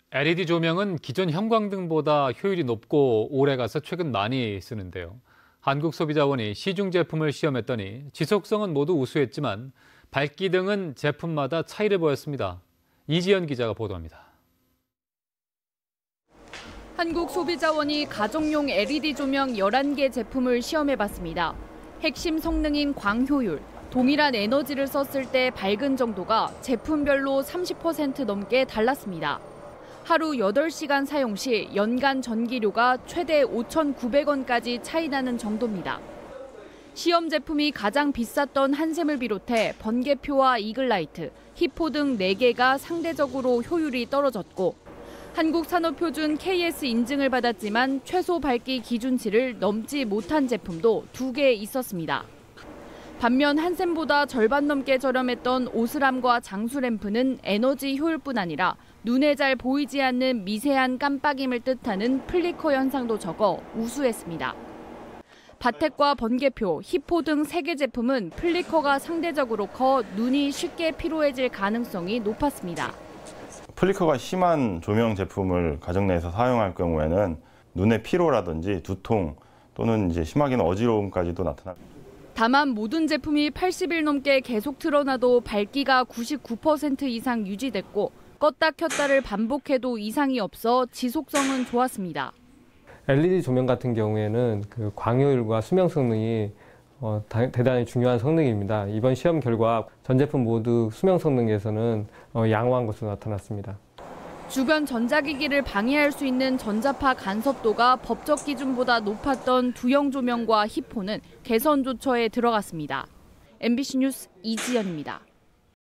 LED 조명은 기존 형광등보다 효율이 높고 오래가서 최근 많이 쓰는데요. 한국소비자원이 시중 제품을 시험했더니 지속성은 모두 우수했지만 밝기 등은 제품마다 차이를 보였습니다. 이지연 기자가 보도합니다. 한국소비자원이 가정용 LED 조명 11개 제품을 시험해봤습니다. 핵심 성능인 광효율, 동일한 에너지를 썼을 때 밝은 정도가 제품별로 30% 넘게 달랐습니다. 하루 8시간 사용 시 연간 전기료가 최대 5,900원까지 차이 나는 정도입니다. 시험 제품이 가장 비쌌던 한샘을 비롯해 번개표와 이글라이트, 히포 등 4개가 상대적으로 효율이 떨어졌고 한국산업표준 KS 인증을 받았지만 최소 밝기 기준치를 넘지 못한 제품도 2개 있었습니다. 반면 한샘보다 절반 넘게 저렴했던 오스람과 장수램프는 에너지 효율뿐 아니라 눈에 잘 보이지 않는 미세한 깜빡임을 뜻하는 플리커 현상도 적어 우수했습니다. 바텍과 번개표, 히포 등 3개 제품은 플리커가 상대적으로 커 눈이 쉽게 피로해질 가능성이 높았습니다. 플리커가 심한 조명 제품을 가정 내에서 사용할 경우에는 눈의 피로라든지 두통 또는 심하게는 어지러움까지도 나타납니다. 다만 모든 제품이 80일 넘게 계속 틀어놔도 밝기가 99% 이상 유지됐고 껐다 켰다를 반복해도 이상이 없어 지속성은 좋았습니다. LED 조명 같은 경우에는 그 광효율과 수명 성능이 대단히 중요한 성능입니다. 이번 시험 결과 전 제품 모두 수명 성능에서는 양호한 것으로 나타났습니다. 주변 전자기기를 방해할 수 있는 전자파 간섭도가 법적 기준보다 높았던 두형 조명과 히포는 개선 조처에 들어갔습니다. MBC 뉴스 이지연입니다.